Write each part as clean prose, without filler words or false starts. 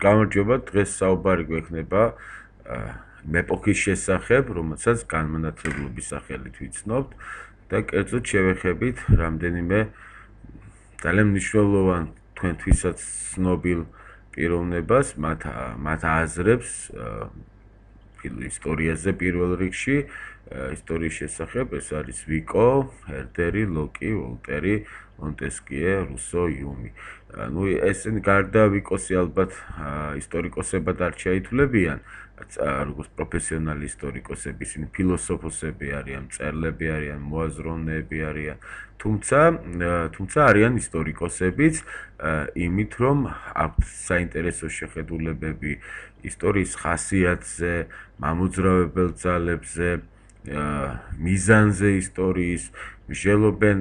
გამარჯობა, დღეს საუბარი გვექნება მეპოქის შესახებ, რომელსაც განმანათლებლობის სახელით ვიცნობთ და კერძოდ შევეხებით რამდენიმე ძალიან მნიშვნელოვან თქვენთვისაც ცნობილ პიროვნებას, მათ აზრებს ისტორიაზე პირველ რიგში, ისტორიის შესახებ, ეს არის ვიკო, ჰერდერი, ლოკი, ვოლტერი, მონტესკიე, რუსო, იუმი. Ну, ესენი გარდა ვიკოსი ალბათ ისტორიკოსებად არ შეითვლებიან, როგორც პროფესიონალი ისტორიკოსები, ისინი ფილოსოფოსები არიან, მწერლები არიან, მოაზროვნეები არიან, თუმცა არიან ისტორიკოსებიც, იმით რომ აქვთ საინტერესო შეხედულებები ისტორიის ხასიათზე, მამოძრავებელ ძალებზე, მიზანზე ისტორიის, მსჯელობენ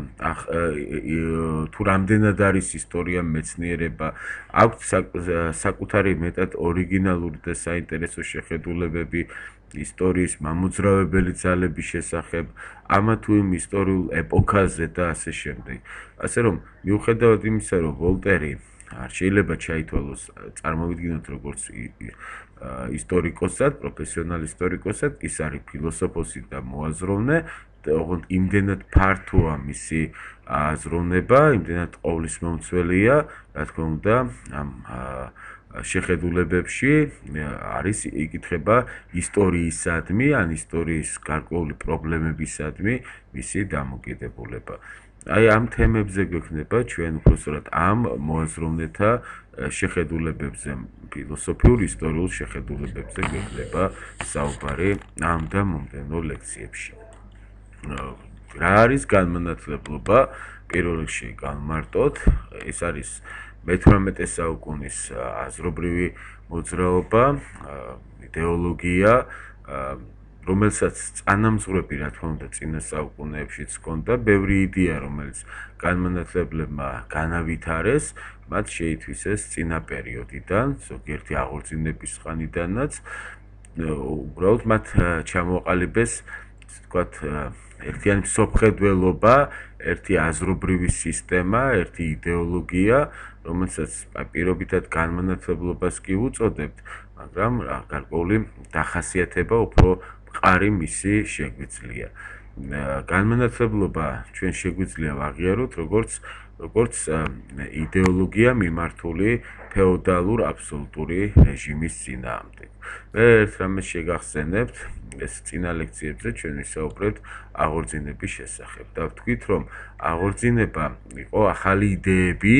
თუ რამდენად არის ისტორია მეცნიერება, აქვთ საკუთარი მეტად ორიგინალური და საინტერესო შეხედულებები ისტორიის მამოძრავებელი ძალების შესახებ, ამა თუ იმ ისტორიულ ეპოქაზე და ასე შემდეგ. ასე რომ, მიუხედავად იმისა, რომ ვოლტერი არ შეიძლება ჩაითვალოს, წარმოვიდგინოთ როგორც ისტორიკოსად, პროფესიონალი ისტორიკოსად, ის არის ფილოსოფოსი და მოაზროვნე, ოღონდ იმდენად ფართოა მისი აზროვნება, იმდენად ყოვლისმომცველია, რა თქმა უნდა, ამ შეხედულებებში არის იკითხება ისტორიისადმი, ან ისტორიის გარკვეული პრობლემებისადმი მისი დამოკიდებულება. Აი ამ თემებზე გვექნება ჩვენ უბრალოდ ამ მოაზროვნეთა შეხედულებებზე, ფილოსოფიურ ისტორიულ შეხედულებებზე გვექნება საუბარი ამ და მომდევნო ლექციებში. რა არის განმანათლებლობა? პირველ რიგში განმარტოთ, ეს არის მე-18 საუკუნის აზრობრივი მოძრაობა, იდეოლოგია, რომელსაც წანამძღვრები, რა თქმა უნდა, წინა საუკუნეებშიც ჰქონდა, ბევრი იდეა, რომელიც განმანათლებლებმა განავითარეს, მათ შეითვისეს წინა პერიოდიდან, ზოგიერთი აღორძინების ხანიდანაც, უბრალოდ მათ ჩამოყალიბეს, ვთქვათ, ერთიანი მსოფლმხედველობა, ერთი აზრობრივი სისტემა, ერთი იდეოლოგია, რომელსაც პირობითად განმანათლებლობას კი უწოდებთ, მაგრამ გარკვეული დახასიათება უფრო მყარი მისი შეგვიძლია. განმანათლებლობა ჩვენ შეგვიძლია ვაღიაროთ, როგორც იდეოლოგია მიმართული ფეოდალურ აბსოლუტური რეჟიმის წინააღმდეგ. მე ერთ რამეს შეგახსენებთ, ეს წინა ლექციებზე ჩვენ ვისაუბრეთ აღორძინების შესახებ და ვთქვით, რომ აღორძინება იყო ახალი იდეები,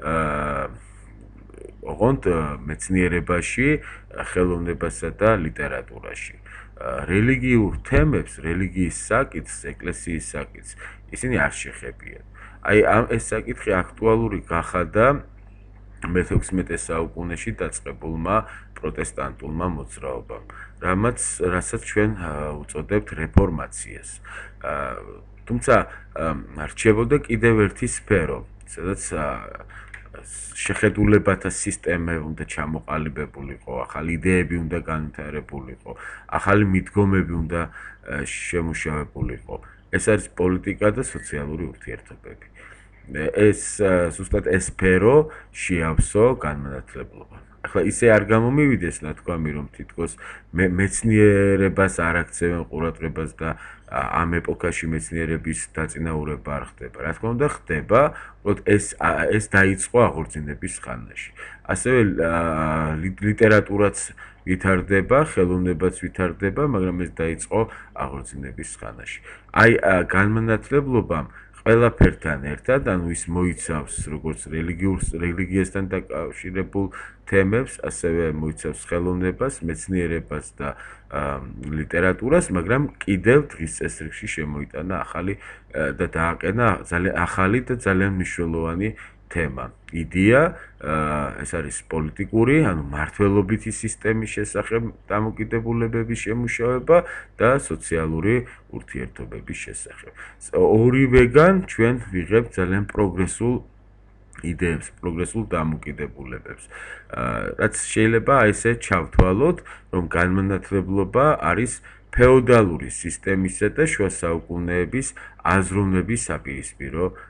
ოღონდ მეცნიერებაში, ხელოვნებასა და ლიტერატურაში. რელიგიურ თემებს, რელიგიის საკითხს, ეკლესიის საკითხს, ისინი არ შეხებიან. აი ეს საკითხი აქტუალური გახადა მე-16 საუკუნეში დაწყებულმა პროტესტანტულმა მოძრაობამ, რასაც ჩვენ უწოდებთ რეფორმაციას. თუმცა რჩებოდა კიდევ ერთი სფერო, სადაც შეხედულებათა სისტემა უნდა ჩამოყალიბებულიყო, ახალი იდეები უნდა განვითარებულიყო, ახალი მიდგომები უნდა შემუშავებულიყო. ეს არის პოლიტიკა და სოციალური ურთიერთობები. ეს ზუსტად ეს სფერო შეავსო განმანათლებლობამ. ახლა ისე არ გამომივიდეს ნათქვამი, რომ თითქოს მეცნიერებას არ აქცევენ ყურადღებას და ამ ეპოქაში მეცნიერების დაწინაურება არ ხდება. რა თქმა უნდა, ხდება, უბრალოდ ეს დაიწყო აღორძინების ხანაში. ასევე ლიტერატურაც ვითარდება, ხელოვნებაც ვითარდება, მაგრამ ეს დაიწყო აღორძინების ხანაში. აი განმანათლებლობამ ყველაფერთან ერთად, ანუ ის მოიცავს როგორც რელიგიასთან დაკავშირებულ თემებს, ასევე მოიცავს ხელოვნებას, მეცნიერებას და ლიტერატურას, მაგრამ კიდევ დღის წესრიგში შემოიტანა ახალი და დააყენა ძალიან ახალი და ძალიან მნიშვნელოვანი თემა. იდეა, ეს არის პოლიტიკური, ანუ მართლობითი სისტემის შესახებ დამოკიდებულებების შემუშავება და სოციალური ურთიერთობების შესახებ. ორივეგან ჩვენ ვიღებთ ძალიან პროგრესულ იდეებს, პროგრესულ დამოკიდებულებებს. რაც შეიძლება ესე ჩავთვალოთ, რომ განმანათლებლობა არის ფეოდალური სისტემისა და შუა საუკუნეების აზროვნების საპირისპირო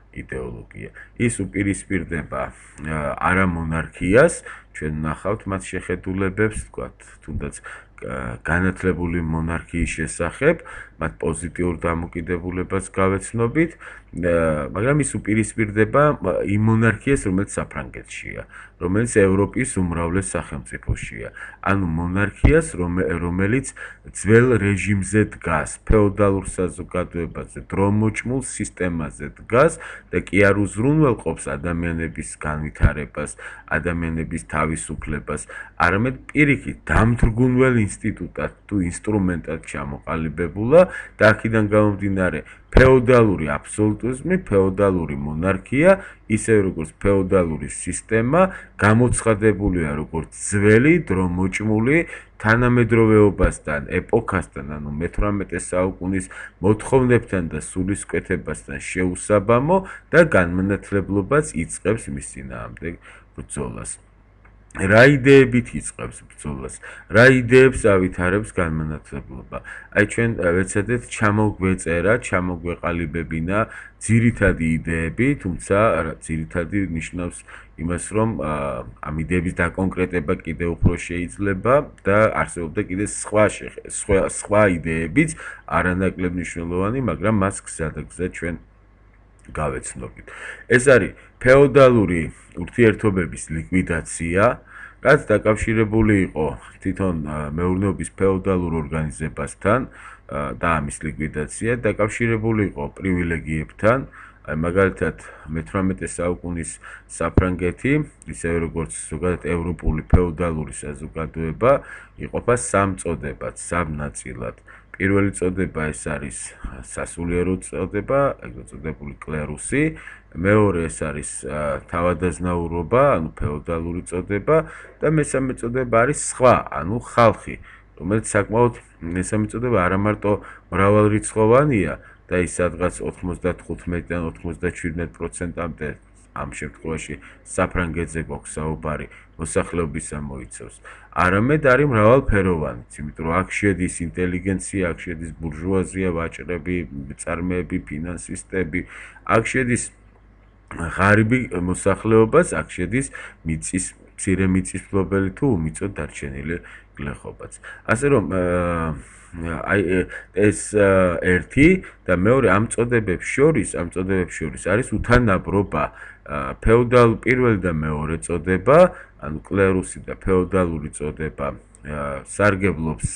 იდეოლოგია. ის უპირისპირდება არა მონარქიას, ჩვენ ნახავთ მათ შეხედულებებს, თქვათ, თუნდაც განათლებული მონარქიის შესახებ, მათ პოზიტიურ დამოკიდებულებას გავეცნობით, მაგრამ ის უპირისპირდება იმ მონარქიას, რომელიც საფრანგეთშია, რომელიც ევროპის უმრავლეს სახელმწიფოშია. ანუ მონარქიას, რომელიც ძველ რეჟიმზე დგას, ფეოდალურ საზოგადოებაზე, დრომოჭმულ სისტემაზე დგას და კი არ უზრუნველყოფს ადამიანების განვითარებას, ადამიანების თავისუფლებას, არამედ პირიქით დამთრგუნველ ინსტიტუტად თუ ინსტრუმენტად ჩამოყალიბებულა და აქედან გამომდინარე ფეოდალური აბსოლუტიზმი, ფეოდალური მონარქია, ისევე როგორც ფეოდალური სისტემა, გამოცხადებულია როგორც ძველი, დრომოჭმული, თანამედროვეობასთან, ეპოქასთან, ანუ მე-18 საუკუნის მოთხოვნებთან და სულისკვეთებასთან შეუსაბამო და განმანათლებლობაც იწყებს მის წინააღმდეგ ბრძოლას. რა იდეებით იწყებს ბრძოლას? რა იდეებს ავითარებს განმანათლებლობა? აი ჩვენ ვეცადეთ ჩამოგვეწერა, ჩამოგვეყალიბებინა ძირითადი იდეები, თუმცა ძირითადი ნიშნავს იმას, რომ ამ იდეების დაკონკრეტება კიდევ უფრო შეიძლება და არსებობდა კიდე სხვა იდეებიც, არანაკლებ მნიშვნელოვანი, მაგრამ მას გზადაგზა ჩვენ გავეცნობით. ეს არის ფეოდალური ურთიერთობების ლიკვიდაცია, რაც დაკავშირებული იყო თვითონ მეურნეობის ფეოდალურ ორგანიზებასთან და ამის ლიკვიდაცია დაკავშირებული იყო პრივილეგიებთან. აი მაგალითად მე-18 საუკუნის საფრანგეთი, ისევე როგორც ზოგადად ევროპული ფეოდალური საზოგადოება, იყოფა სამ წოდებად, სამ ნაწილად. პირველი წოდება ეს არის სასულიერო წოდება, ეგრეთ წოდებული კლერუსი, მეორე ეს არის თავადაზნაურობა, ანუ ფეოდალური წოდება და მესამე წოდება არის სხვა, ანუ ხალხი, რომელიც საკმაოდ მესამე წოდება არა მარტო მრავალრიცხოვანია და ის სადღაც 95-დან 97%-მდე ამ შემთხვევაში საფრანგეთზე გვაქვს საუბარი მოსახლეობისა მოიცავს. არამედ არის მრავალფეროვანი, იმიტომ რომ აქ შედის ინტელიგენცია, აქ შედის ბურჟუაზია, ვაჭრები, წარმოებები, ფინანსისტები, აქ შედის ღარიბი მოსახლეობას, აქ შედის მცირე მიწისმფლობელი თუ უმიწოდ დარჩენილი გლეხობაც. ასე რომ აი ეს ერთი და მეორე ამ წოდებებს შორის არის უთანაბრობა პირველი და მეორე წოდება, ანუ კლერუსი და ფეოდალური წოდება სარგებლობს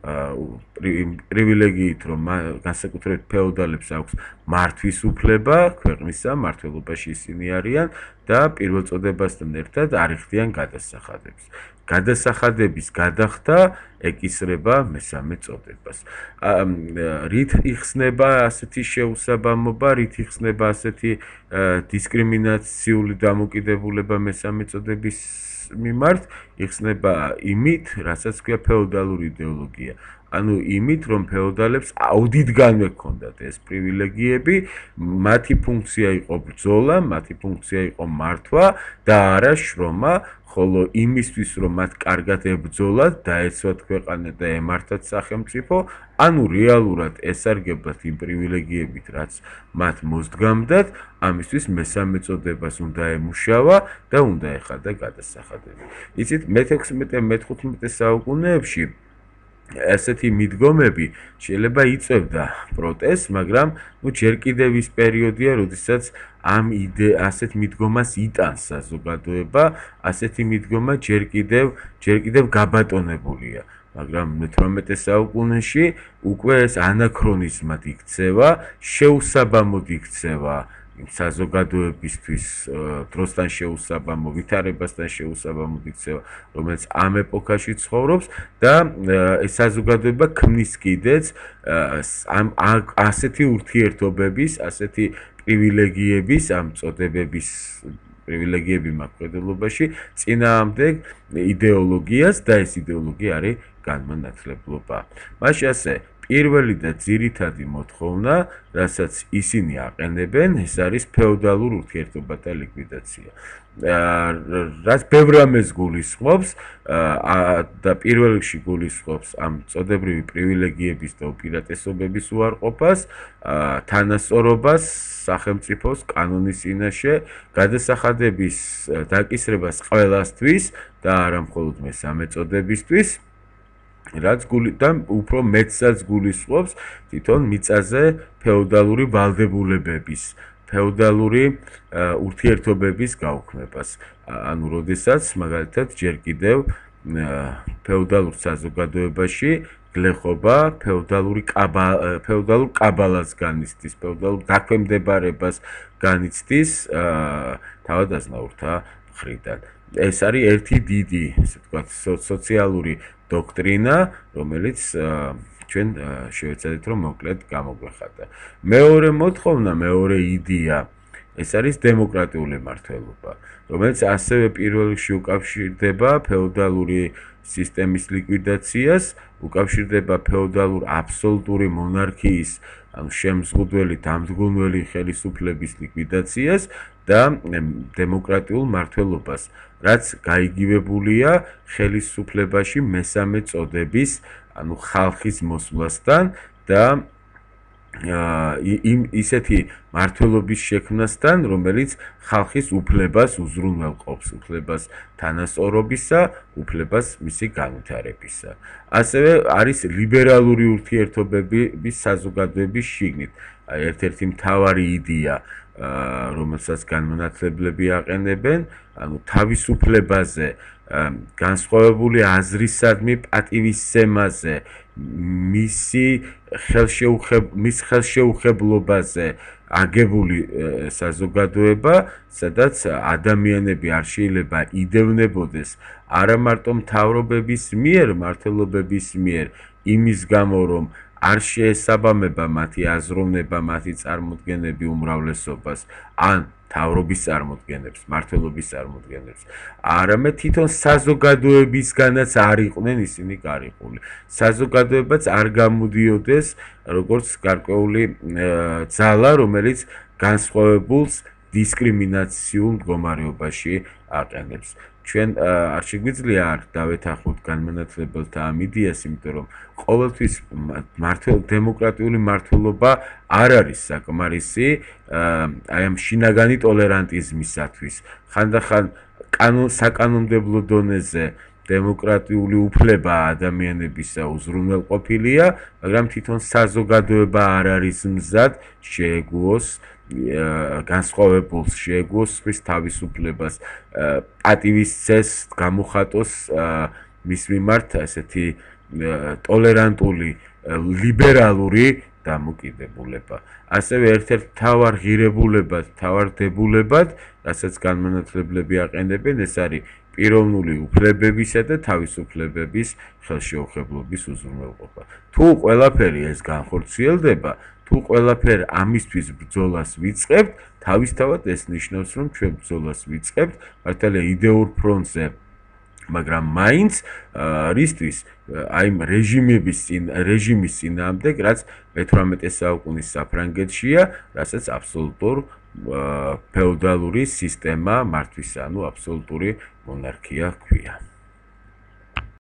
პრივილეგიით, რომ განსაკუთრებით ფეოდალებს აქვს მართვის უფლება ქვეყნისა, მმართველობაში ისინი არიან და პირველ წოდებასთან ერთად არიხდიან გადასახადებს. გადასახადების გადახდა ეკისრება მესამე წოდებას. რით იხსნება ასეთი შეუსაბამობა, რით იხსნება ასეთი დისკრიმინაციული დამოკიდებულება მესამე წოდების მიმართ, იხსნება იმით, რასაც ქვია ფეოდალური იდეოლოგია. ანუ იმით, რომ ფეოდალებს აუდიტგანვე ჰქონდათ ეს პრივილეგიები, მათი ფუნქცია იყო ბრძოლა, მათი ფუნქცია იყო მართვა და არა შრომა, ხოლო იმისთვის, რომ მათ კარგად ებრძოლათ, დაეცვათ ქვეყანა და ემართათ სახელმწიფო, ანუ რეალურად ესარგებლათ იმ პრივილეგიებით, რაც მათ მოსდგამდათ, ამისთვის მესამე წოდებას უნდა ემუშავა და უნდა ეხადა გადასახადები. იცით, მე-16-მე-15 საუკუნეებში ასეთი მიდგომები შეიძლება იწევდა პროტესტს, მაგრამ ჯერ კიდევ ის პერიოდია, როდესაც ასეთ მიდგომას იტანს საზოგადოება, ასეთი მიდგომა ჯერ კიდევ გაბატონებულია. მაგრამ მე-18 საუკუნეში უკვე ეს ანაქრონიზმად იქცევა, შეუსაბამოდ იქცევა საზოგადოებისთვის დროსთან შეუსაბამო, ვითარებასთან შეუსაბამოდ იქცევა, რომელიც ამ ეპოქაში ცხოვრობს და ეს საზოგადოება ქმნის კიდეც ასეთი ურთიერთობების, ასეთი პრივილეგიების, ამ წოდებების პრივილეგიები მართლობაში წინააღმდეგ იდეოლოგიას და ეს იდეოლოგია არის განმანათლებლობა. მაშინ ასე პირველი და ძირითადი მოთხოვნა, რასაც ისინი აყენებენ, ეს არის ფეოდალურ ურთიერთობათა ლიკვიდაცია. რაც ბევრ რამეს გულისხმობს და პირველ რიგში გულისხმობს ამ წოდებრივი პრივილეგიების და უპირატესობების უარყოფას, თანასწორობას სახელმწიფოს კანონის წინაშე, გადასახადების დაკისრებას ყველასთვის და არა მხოლოდ მესამე წოდებისთვის. რაც და უფრო მეტსაც გულისხმობს თვითონ მიწაზე ფეოდალური ვალდებულებების, ფეოდალური ურთიერთობების გაუქმებას. ანუ როდესაც მაგალითად ჯერ კიდევ ფეოდალურ საზოგადოებაში გლეხობა ფეოდალურ კაბალას განიცდის, ფეოდალურ დაქვემდებარებას განიცდის თავად აზნაურთა მხრიდან. ეს არის ერთი დიდი, ასე ვთქვათ, სოციალური დოქტრინა, რომელიც ჩვენ შევეცადეთ რომ მოკლედ გამოგვეხატა. მეორე მოთხოვნა, მეორე იდეა, ეს არის დემოკრატიული მმართველობა, რომელიც ასევე პირველ რიგში უკავშირდება ფეოდალური სისტემის ლიკვიდაციას, უკავშირდება ფეოდალურ აბსოლუტური მონარქიის, ანუ შემზღუდველი, დამდგუნველი ხელისუფლების ლიკვიდაციას და დემოკრატიულ მმართველობას, რაც გაიგივებულია ხელისუფლებაში მესამე წოდების, ანუ ხალხის მოსვლასთან და ისეთი მმართველობის შექმნასთან, რომელიც ხალხის უფლებას უზრუნველყოფს, უფლებას თანასწორობისა, უფლებას მისი განვითარებისა. ასევე არის ლიბერალური ურთიერთობების საზოგადოების შიგნით, ერთ-ერთი მთავარი იდეა, რომელსაც განმანათლებლები აყენებენ, ანუ თავისუფლებაზე, განსხვავებული აზრისადმი პატივისცემაზე, მის ხელშეუხებლობაზე აგებული საზოგადოება, სადაც ადამიანები არ შეიძლება იდევნებოდეს არა მარტო მთავრობების მიერ, მმართველობების მიერ, იმის გამო, რომ არ შეესაბამება მათი აზროვნება, მათი წარმოდგენები უმრავლესობას, ან მთავრობის წარმოდგენებს, მმართველობის წარმოდგენებს, არამედ თვითონ საზოგადოებისგანაც არ იყვნენ ისინი გარიყული. საზოგადოებაც არ გამოდიოდეს როგორც გარკვეული ძალა, რომელიც განსხვავებულს დისკრიმინაციულ მდგომარეობაში აყენებს. ჩვენ არ შეგვიძლია არ დავეთანხმოთ განმანათლებელთა ამ იდეას, იმიტომ რომ ყოველთვის დემოკრატიული მმართველობა არ არის საკმარისი აი ამ შინაგანი ტოლერანტიზმისათვის. ხანდახან საკანონმდებლო დონეზე დემოკრატიული უფლება ადამიანებისა უზრუნველყოფილია, მაგრამ თვითონ საზოგადოება არ არის მზად შეეგუოს განსხვავებულს, შეეგუოს სხვის თავისუფლებას, პატივისცეს, გამოხატოს მის მიმართ ესეთი ტოლერანტული, ლიბერალური დამოკიდებულება. ასევე ერთ-ერთ მთავარ ღირებულებად, მთავარ დებულებად, რასაც განმანათლებლები აყენებენ, ეს არის პიროვნული უფლებებისა და თავისუფლებების ხელშეუხებლობის უზრუნველყოფა. თუ ყველაფერი ეს განხორციელდება, თუ ყველაფერი ამისთვის ბრძოლას ვიწყებთ, თავისთავად ეს ნიშნავს, რომ ჩვენ ბრძოლას ვიწყებთ, მართალია იდეურ ფრონტზე, მაგრამ მაინც რისთვის აი რეჟიმის წინააღმდეგ, რაც მე-18 საუკუნის საფრანგეთშია, რასაც აბსოლუტურ ფეოდალური სისტემა მართვისა, ანუ აბსოლუტური მონარქია ჰქვია.